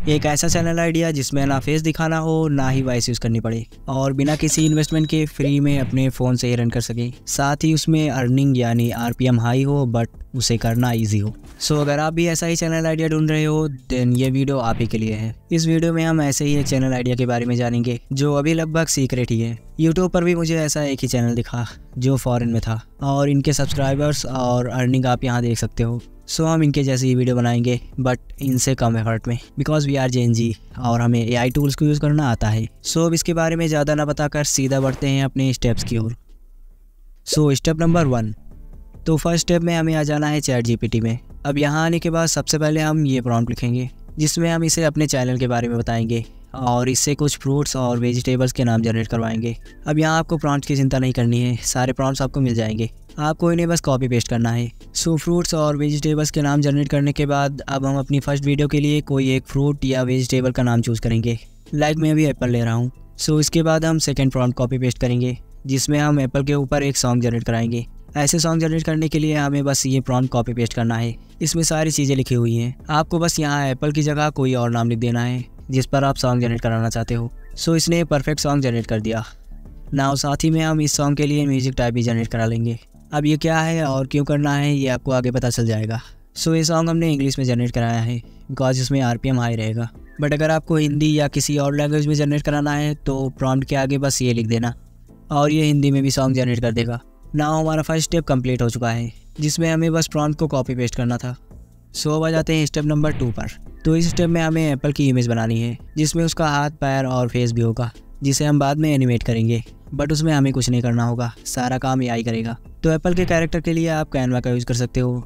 एक ऐसा channel idea जिसमें ना फेस दिखाना हो ना ही वॉइस यूज़ करनी पड़े और बिना किसी इन्वेस्टमेंट के फ्री में अपने फ़ोन से ही रन कर सके। साथ ही उसमें अर्निंग यानी आरपीएम हाई हो बट उसे करना इजी हो। सो अगर आप भी ऐसा ही चैनल आइडिया ढूंढ रहे हो देन ये वीडियो आप ही के लिए है। इस वीडियो में हम ऐसे ही एक चैनल आइडिया के बारे में जानेंगे जो अभी लगभग सीक्रेट ही है। यूट्यूब पर भी मुझे ऐसा एक ही चैनल दिखा जो फॉरेन में था और इनके सब्सक्राइबर्स और अर्निंग आप यहाँ देख सकते हो। सो हम इनके जैसे ही वीडियो बनाएंगे बट इनसे कम एफर्ट में, बिकॉज वी आर जेन और हमें एआई टूल्स को यूज़ करना आता है। सो अब इसके बारे में ज़्यादा ना बताकर सीधा बढ़ते हैं अपने स्टेप्स की ओर। सो स्टेप नंबर 1, तो फर्स्ट स्टेप में हमें आ जाना है चैट जीपीटी में। अब यहाँ आने के बाद सबसे पहले हम ये प्रॉम्प्ट लिखेंगे जिसमें हम इसे अपने चैनल के बारे में बताएंगे और इससे कुछ फ्रूट्स और वेजिटेबल्स के नाम जनरेट करवाएंगे। अब यहाँ आपको प्रॉम्प्ट की चिंता नहीं करनी है, सारे प्रॉम्प्ट्स आपको मिल जाएंगे, आपको इन्हें बस कॉपी पेस्ट करना है। सो फ्रूट्स और वेजिटेबल्स के नाम जनरेट करने के बाद अब हम अपनी फर्स्ट वीडियो के लिए कोई एक फ्रूट या वेजिटेबल का नाम चूज़ करेंगे। लाइक मैं अभी एप्पल ले रहा हूँ। सो इसके बाद हम सेकेंड प्रॉम्प्ट कॉपी पेस्ट करेंगे जिसमें हम एप्पल के ऊपर एक सॉन्ग जनरेट कराएंगे। ऐसे सॉन्ग जनरेट करने के लिए हमें बस ये प्रॉम्प्ट कॉपी पेस्ट करना है। इसमें सारी चीज़ें लिखी हुई हैं, आपको बस यहाँ एप्पल की जगह कोई और नाम लिख देना है जिस पर आप सॉन्ग जनरेट कराना चाहते हो। सो इसने परफेक्ट सॉन्ग जनरेट कर दिया। नाउ साथ ही में हम इस सॉन्ग के लिए म्यूजिक टाइप भी जनरेट करा लेंगे। अब ये क्या है और क्यों करना है ये आपको आगे पता चल जाएगा। सो ये सॉन्ग हमने इंग्लिश में जनरेट कराया है बिकॉज इसमें आरपीएम हाई रहेगा, बट अगर आपको हिंदी या किसी और लैंग्वेज में जनरेट कराना है तो प्रॉम्प्ट के आगे बस ये लिख देना और ये हिंदी में भी सॉन्ग जनरेट कर देगा। नाउ हमारा फर्स्ट स्टेप कंप्लीट हो चुका है जिसमें हमें बस प्रॉम्प्ट को कॉपी पेस्ट करना था। सो अब आ जाते हैं स्टेप नंबर 2 पर। तो इस स्टेप में हमें एप्पल की इमेज बनानी है जिसमें उसका हाथ, पैर और फेस भी होगा, जिसे हम बाद में एनिमेट करेंगे, बट उसमें हमें कुछ नहीं करना होगा, सारा काम एआई करेगा। तो एप्पल के कैरेक्टर के लिए आप कैनवा का यूज़ कर सकते हो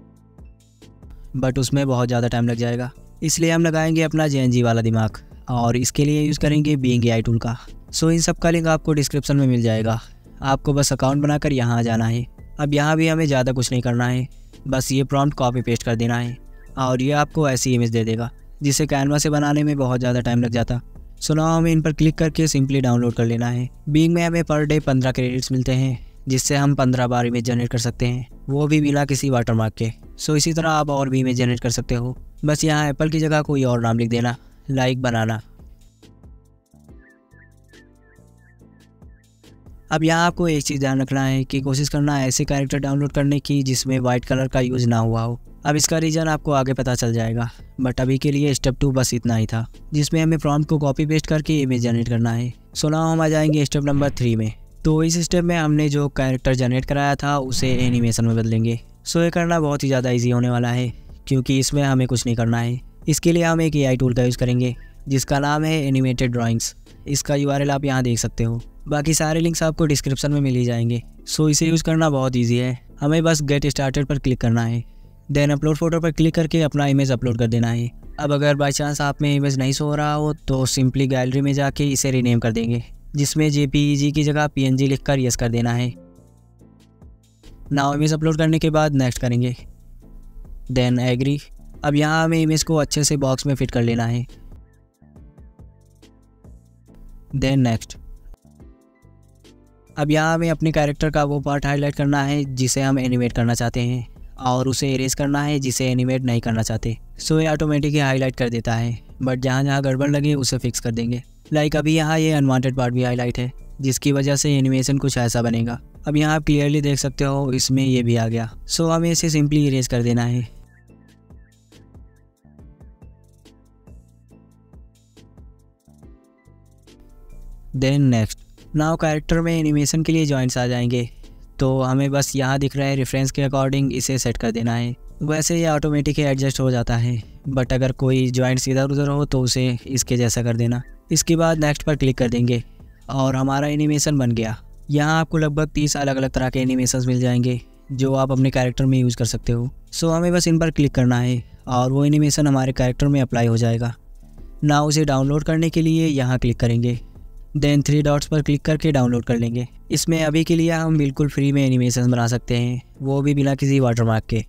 बट उसमें बहुत ज़्यादा टाइम लग जाएगा, इसलिए हम लगाएंगे अपना जेएनजी वाला दिमाग और इसके लिए यूज़ करेंगे बीइंग एआई टूल का। सो इन सब का लिंक आपको डिस्क्रिप्शन में मिल जाएगा, आपको बस अकाउंट बनाकर यहाँ आ जाना है। अब यहाँ भी हमें ज़्यादा कुछ नहीं करना है, बस ये प्रॉम्प्ट कॉपी पेस्ट कर देना है और ये आपको ऐसी इमेज दे देगा जिसे कैनवा से बनाने में बहुत ज़्यादा टाइम लग जाता। सो नाउ हमें इन पर क्लिक करके सिंपली डाउनलोड कर लेना है। बीइंग में हमें पर डे 15 क्रेडिट्स मिलते हैं जिससे हम 15 बार इमेज जनरेट कर सकते हैं, वो भी बिना किसी वाटरमार्क के। सो इसी तरह आप और भी इमेज जनरेट कर सकते हो, बस यहाँ एप्पल की जगह कोई और नाम लिख देना, लाइक बनाना। अब यहाँ आपको एक चीज़ ध्यान रखना है कि कोशिश करना ऐसे कैरेक्टर डाउनलोड करने की जिसमें वाइट कलर का यूज़ ना हुआ हो। अब इसका रीज़न आपको आगे पता चल जाएगा, बट अभी के लिए स्टेप 2 बस इतना ही था जिसमें हमें प्रॉम्प्ट को कॉपी पेस्ट करके इमेज जनरेट करना है। सो नाउ हम आ जाएंगे स्टेप नंबर 3 में। तो इस स्टेप में हमने जो कैरेक्टर जनरेट कराया था उसे एनिमेशन में बदलेंगे। सो ये करना बहुत ही ज़्यादा ईजी होने वाला है क्योंकि इसमें हमें कुछ नहीं करना है। इसके लिए हम एक एआई टूल का यूज़ करेंगे जिसका नाम है एनिमेटेड ड्राइंग्स। इसका यूआरएल आप यहाँ देख सकते हो, बाकी सारे लिंक्स आपको डिस्क्रिप्शन में मिल ही जाएंगे। सो इसे यूज़ करना बहुत ईजी है, हमें बस गेट स्टार्टेड पर क्लिक करना है, देन अपलोड फोटो पर क्लिक करके अपना इमेज अपलोड कर देना है। अब अगर बाई चांस आप में इमेज नहीं शो रहा हो तो सिंपली गैलरी में जाके इसे रीनेम कर देंगे जिसमें जेपीईजी की जगह पीएनजी लिखकर यस कर देना है। नाउ इमेज अपलोड करने के बाद नेक्स्ट करेंगे, देन एग्री। अब यहाँ हमें इमेज को अच्छे से बॉक्स में फिट कर लेना है, देन नेक्स्ट। अब यहाँ हमें अपने कैरेक्टर का वो पार्ट हाईलाइट करना है जिसे हम एनिमेट करना चाहते हैं और उसे इरेज करना है जिसे एनिमेट नहीं करना चाहते। सो ये ऑटोमेटिक ही हाईलाइट कर देता है, बट जहाँ जहाँ गड़बड़ लगे उसे फिक्स कर देंगे। लाइक अभी यहाँ ये अनवांटेड पार्ट भी हाईलाइट है जिसकी वजह से एनिमेशन कुछ ऐसा बनेगा। अब यहाँ आप क्लियरली देख सकते हो इसमें ये भी आ गया। सो हमें इसे सिंपली इरेज कर देना है। Then next. नाउ कैरेक्टर में एनिमेशन के लिए जॉइंट्स आ जाएंगे, तो हमें बस यहाँ दिख रहा है रेफरेंस के अकॉर्डिंग इसे सेट कर देना है। वैसे ये ऑटोमेटिक ही एडजस्ट हो जाता है, बट अगर कोई जॉइंट्स इधर उधर हो तो उसे इसके जैसा कर देना। इसके बाद नेक्स्ट पर क्लिक कर देंगे और हमारा एनिमेशन बन गया। यहाँ आपको लगभग 30 अलग अलग तरह के एनिमेशंस मिल जाएंगे जो आप अपने कैरेक्टर में यूज़ कर सकते हो। सो हमें बस इन पर क्लिक करना है और वो एनिमेशन हमारे कैरेक्टर में अप्लाई हो जाएगा। ना उसे डाउनलोड करने के लिए यहाँ क्लिक करेंगे, देन 3 डॉट्स पर क्लिक करके डाउनलोड कर लेंगे। इसमें अभी के लिए हम बिल्कुल फ्री में एनिमेशन बना सकते हैं, वो भी बिना किसी वाटरमार्क के।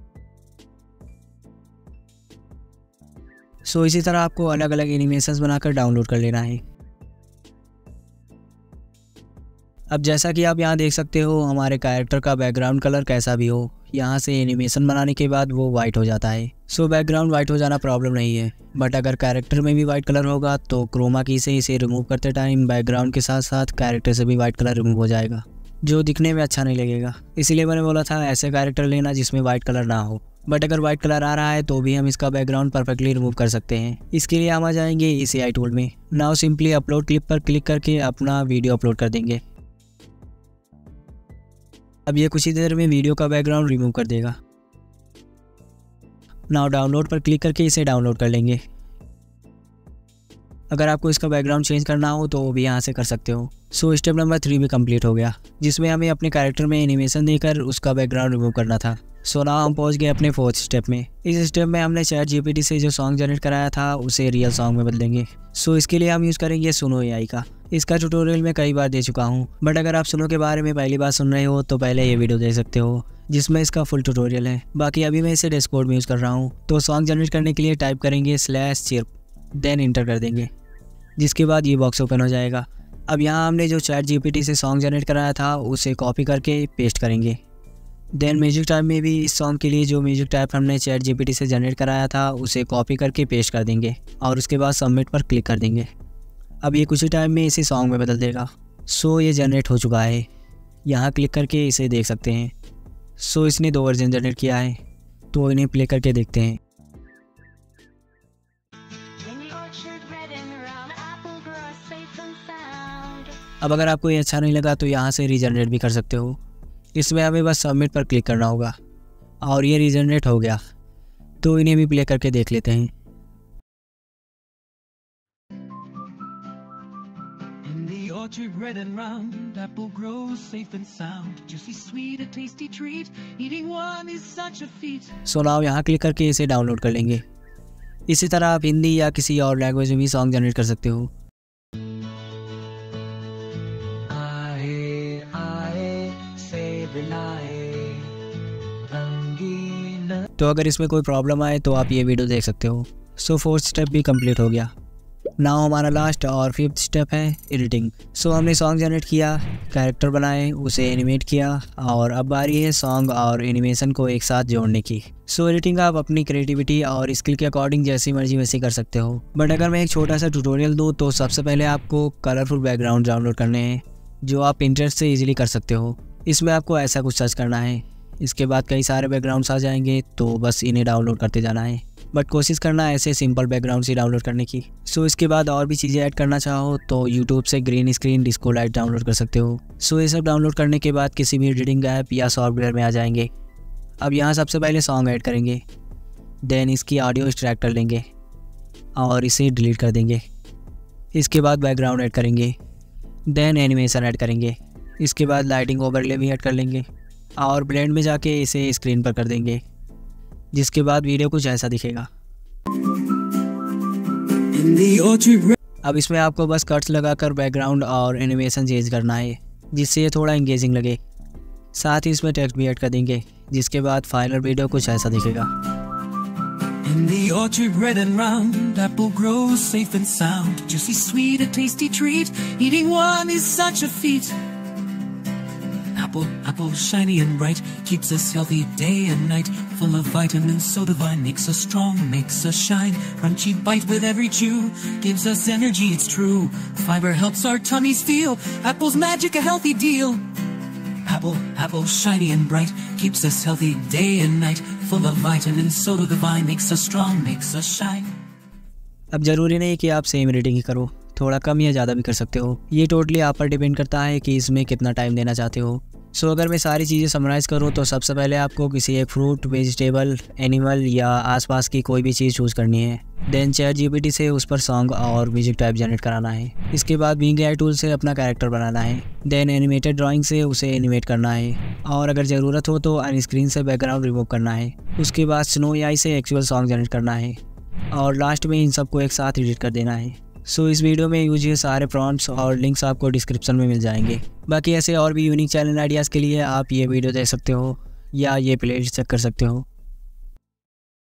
सो इसी तरह आपको अलग अलग एनिमेशंस बनाकर डाउनलोड कर लेना है। अब जैसा कि आप यहाँ देख सकते हो, हमारे कैरेक्टर का बैकग्राउंड कलर कैसा भी हो, यहाँ से एनिमेशन बनाने के बाद वो वाइट हो जाता है। सो बैकग्राउंड वाइट हो जाना प्रॉब्लम नहीं है, बट अगर कैरेक्टर में भी वाइट कलर होगा तो क्रोमा की से इसे रिमूव करते टाइम बैकग्राउंड के साथ साथ कैरेक्टर से भी वाइट कलर रिमूव हो जाएगा, जो दिखने में अच्छा नहीं लगेगा। इसीलिए मैंने बोला था ऐसे कैरेक्टर लेना जिसमें वाइट कलर ना हो। बट अगर वाइट कलर आ रहा है तो भी हम इसका बैकग्राउंड परफेक्टली रिमूव कर सकते हैं। इसके लिए हम आ जाएंगे इस AI टूल में। नाउ सिंपली अपलोड क्लिप पर क्लिक करके अपना वीडियो अपलोड कर देंगे। अब ये कुछ ही देर में वीडियो का बैकग्राउंड रिमूव कर देगा। नाउ डाउनलोड पर क्लिक करके इसे डाउनलोड कर लेंगे। अगर आपको इसका बैकग्राउंड चेंज करना हो तो वो भी यहाँ से कर सकते हो। सो स्टेप नंबर 3 भी कंप्लीट हो गया, जिसमें हमें अपने कैरेक्टर में एनिमेशन देकर उसका बैकग्राउंड रिमूव करना था। सो नाउ हम पहुँच गए अपने 4th स्टेप में। इस स्टेप में हमने चैट GPT से जो सॉन्ग जनरेट कराया था उसे रियल सॉन्ग में बदलेंगे। सो इसके लिए हम यूज़ करेंगे सुनो AI का। इसका ट्यूटोरियल मैं कई बार दे चुका हूँ, बट अगर आप सुनो के बारे में पहली बार सुन रहे हो तो पहले ये वीडियो देख सकते हो जिसमें इसका फुल ट्यूटोरियल है। बाकी अभी मैं इसे डैशबोर्ड में यूज़ कर रहा हूँ। तो सॉन्ग जनरेट करने के लिए टाइप करेंगे /chirp, देन इंटर कर देंगे, जिसके बाद ये बॉक्स ओपन हो जाएगा। अब यहाँ हमने जो चैट GPT से सॉन्ग जनरेट कराया था उसे कॉपी करके पेस्ट करेंगे। देन म्यूजिक टाइप में भी इस सॉन्ग के लिए जो म्यूजिक टाइप हमने चैट GPT से जनरेट कराया था उसे कॉपी करके पेस्ट कर देंगे और उसके बाद सबमिट पर क्लिक कर देंगे। अब ये कुछ ही टाइम में इसे सॉन्ग में बदल देगा। सो ये जनरेट हो चुका है, यहाँ क्लिक करके इसे देख सकते हैं। सो इसने 2 वर्जन जनरेट किया है, तो इन्हें प्ले करके देखते हैं। अब अगर आपको ये अच्छा नहीं लगा तो यहाँ से रीजनरेट भी कर सकते हो। इसमें हमें बस सबमिट पर क्लिक करना होगा और ये रीजनरेट हो गया। तो इन्हें भी प्ले करके देख लेते हैं। Orchard red and round, apple grows safe and sound, juicy sweet, a tasty treat, eating one is such a feat। So now यहाँ क्लिक करके इसे डाउनलोड कर लेंगे। इसी तरह आप हिंदी या किसी और लैंग्वेज में भी सॉन्ग जनरेट कर सकते हो। तो अगर इसमें कोई प्रॉब्लम आए तो आप ये वीडियो देख सकते हो। सो 4th स्टेप भी कंप्लीट हो गया। नाउ हमारा लास्ट और 5th स्टेप है एडिटिंग। सो हमने सॉन्ग जनरेट किया, कैरेक्टर बनाए, उसे एनिमेट किया और अब बारी है सॉन्ग और एनिमेशन को एक साथ जोड़ने की। सो एडिटिंग आप अपनी क्रिएटिविटी और स्किल के अकॉर्डिंग जैसी मर्जी वैसे कर सकते हो। बट अगर मैं एक छोटा सा ट्यूटोरियल दूँ तो सबसे पहले आपको कलरफुल बैकग्राउंड डाउनलोड करने हैं, जो आप इंटरनेट से ईजिली कर सकते हो। इसमें आपको ऐसा कुछ सर्च करना है, इसके बाद कई सारे बैकग्राउंड्स आ जाएंगे, तो बस इन्हें डाउनलोड करते जाना है। बट कोशिश करना ऐसे सिंपल बैकग्राउंड ही डाउनलोड करने की। सो इसके बाद और भी चीज़ें ऐड करना चाहो तो यूट्यूब से green screen disco light download कर सकते हो। सो ये सब डाउनलोड करने के बाद किसी भी एडिटिंग ऐप या सॉफ्टवेयर में आ जाएंगे। अब यहाँ सबसे पहले सॉन्ग ऐड करेंगे, देन इसकी ऑडियो एक्सट्रैक्ट कर लेंगे और इसे डिलीट कर देंगे। इसके बाद बैकग्राउंड ऐड करेंगे, देन एनिमेशन ऐड करेंगे। इसके बाद लाइटिंग ओवरले भी ऐड कर लेंगे और ब्लेंड में जाके इसे स्क्रीन पर कर देंगे, जिसके बाद वीडियो कुछ ऐसा दिखेगा। अब इसमें आपको बस कट्स लगाकर बैकग्राउंड और एनिमेशन चेंज करना है, जिससे ये थोड़ा एंगेजिंग लगे। साथ ही इसमें टेक्स्ट भी ऐड कर देंगे, जिसके बाद फाइनल वीडियो कुछ ऐसा दिखेगा। In the orchard red and round, apple grows safe and sound, juicy sweet, a tasty treat, eating one is such a feat। Apple shiny and bright, keeps us healthy day and night, full of vitamins so divine, makes us strong, makes us shine, crunchy bite with every chew, gives us energy, it's true, fiber helps our tummies feel, apple's magic, a healthy deal। Apple shiny and bright, keeps us healthy day and night, full of vitamins so divine, makes us strong, makes us shine। अब ज़रूरी नहीं कि आप same editing ही करो, थोड़ा कम या ज़्यादा भी कर सकते हो। ये टोटली आप पर डिपेंड करता है कि इसमें कितना टाइम देना चाहते हो। सो अगर मैं सारी चीज़ें समराइज़ करूँ तो सबसे पहले आपको किसी एक फ्रूट, वेजिटेबल, एनिमल या आसपास की कोई भी चीज़ चूज़ करनी है। देन चैट GPT से उस पर सॉन्ग और म्यूजिक टाइप जनरेट कराना है। इसके बाद बिंग AI टूल से अपना कैरेक्टर बनाना है। देन एनिमेटेड ड्राइंग से उसे एनिमेट करना है और अगर ज़रूरत हो तो ऑन स्क्रीन से बैकग्राउंड रिमूव करना है। उसके बाद स्नो AI से एक्चुअल सॉन्ग जनरेट करना है और लास्ट में इन सबको एक साथ एडिट कर देना है। सो इस वीडियो में यूज ये सारे प्रॉम्प्ट्स और लिंक्स आपको डिस्क्रिप्शन में मिल जाएंगे। बाकी ऐसे और भी यूनिक चैनल आइडियाज़ के लिए आप ये वीडियो देख सकते हो या ये प्लेलिस्ट चेक कर सकते हो।